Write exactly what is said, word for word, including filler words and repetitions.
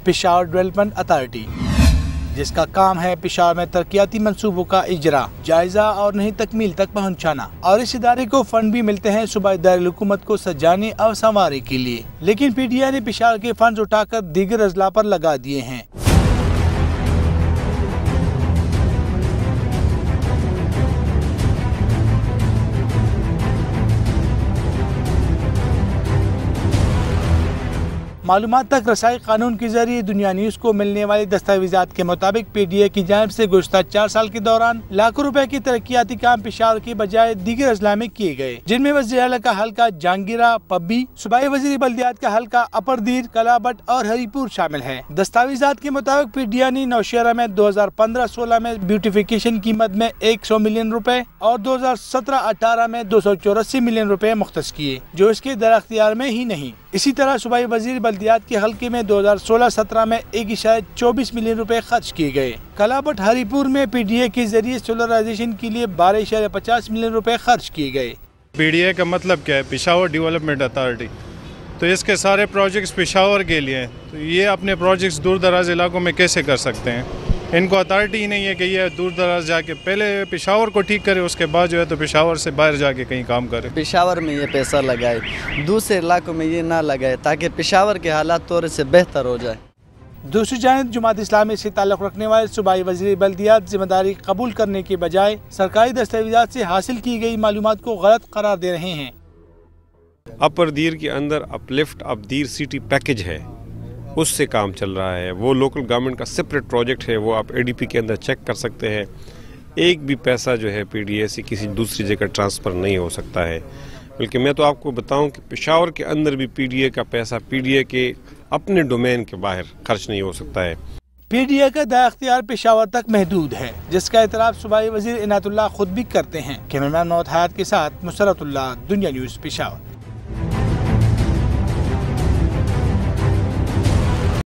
Peshawar development authority, جس کا کام ہے پشاور میں ترقیاتی منصوبوں کا اجرا، جائزہ اور نہیں تکمیل تک پہنچانا، اور اس ادارے کو فنڈ بھی ملتے ہیں صوبائی دارالحکومت کو سجانے اور سنوارنے کے لیے، لیکن پی ڈی اے نے پشاور کے فنڈز اٹھا کر دیگر اضلاع پر لگا دیے ہیں۔ معلومات تک رسائی قانون کے ذریعے دنیا نیوز کو ملنے والی دستاویزات کے مطابق پی ڈی اے کی جانب سے گزشتہ چار سال کے دوران لاکھوں روپے کی ترقیاتی کام پشاور کے بجائے دیگر اضلاع میں کیے گئے، جن میں وزیر اعلیٰ کا حلقہ جہانگیرہ پبی، صوبائی وزیر بلدیات کا حلقہ اپر دیر، کلابٹ اور ہری پور شامل ہے۔ دستاویزات کے مطابق پی ڈی اے نے نوشہرہ میں دو ہزار پندرہ سولہ میں بیوٹیفیکیشن کی مد میں ایک سو ملین روپے اور دو ہزار سترہ اٹھارہ میں دو سو چوراسی ملین روپے مختص کیے، جو اس کے در اختیار میں ہی نہیں۔ اسی طرح صوبائی وزیر بلدیات کے حلقے میں دو ہزار سولہ سترہ میں ایک اشاریہ چوبیس ملین روپے خرچ کیے گئے۔ کلابٹ ہری پور میں پی ڈی اے کے ذریعے سولرائزیشن کے لیے بارہ اشاریہ پچاس ملین روپے خرچ کیے گئے۔ پی ڈی اے کا مطلب کیا ہے؟ پشاور ڈیولپمنٹ اتھارٹی، تو اس کے سارے پروجیکٹس پشاور کے لیے ہیں، تو یہ اپنے پروجیکٹس دور دراز علاقوں میں کیسے کر سکتے ہیں؟ ان کو اتھارٹی ہی نہیں ہے کہ یہ دور دراز جا کے پہلے پشاور کو ٹھیک کرے، اس کے بعد جو ہے تو پشاور سے باہر جا کے کہیں کام کرے۔ پشاور میں یہ پیسہ لگائے، دوسرے علاقوں میں یہ نہ لگائے، تاکہ پشاور کے حالات تھوڑے سے بہتر ہو جائے۔ دوسری جانب جماعت اسلامی سے تعلق رکھنے والے صوبائی وزیر بلدیات ذمہ داری قبول کرنے کے بجائے سرکاری دستاویزات سے حاصل کی گئی معلومات کو غلط قرار دے رہے ہیں۔ اپر دیر کے اندر uplift up Dir city package ہے، اس سے کام چل رہا ہے، وہ لوکل گورنمنٹ کا سپریٹ پروجیکٹ ہے، وہ آپ اے ڈی پی کے اندر چیک کر سکتے ہیں۔ ایک بھی پیسہ جو ہے پی ڈی اے سے کسی دوسری جگہ ٹرانسفر نہیں ہو سکتا ہے، بلکہ میں تو آپ کو بتاؤں کہ پشاور کے اندر بھی پی ڈی اے کا پیسہ پی ڈی اے کے اپنے ڈومین کے باہر خرچ نہیں ہو سکتا ہے۔ پی ڈی اے کا دائیں اختیار پشاور تک محدود ہے، جس کا اعتراف صوبائی وزیر عنایت اللہ خود بھی کرتے ہیں۔ کیمرہ مین محمد حیات کے ساتھ مسرت اللہ، دنیا نیوز، پشاور۔